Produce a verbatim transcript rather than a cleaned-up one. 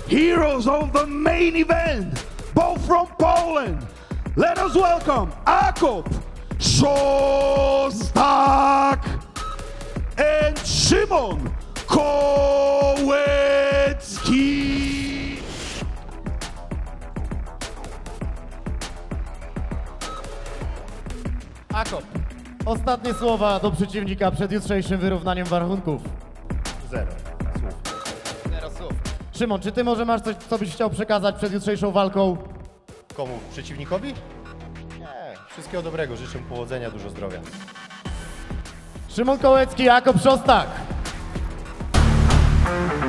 heroes of the main event, both from Poland. Let us welcome Jakub Szostak and Szymon Kołecki. Jakub, ostatnie słowa do przeciwnika przed jutrzejszym wyrównaniem warunków. Zero słów. Zero słów. Szymon, czy ty może masz coś, co byś chciał przekazać przed jutrzejszą walką? Komu? Przeciwnikowi? Nie. Wszystkiego dobrego. Życzę powodzenia, dużo zdrowia. Szymon Kołecki, Jakub Szostak.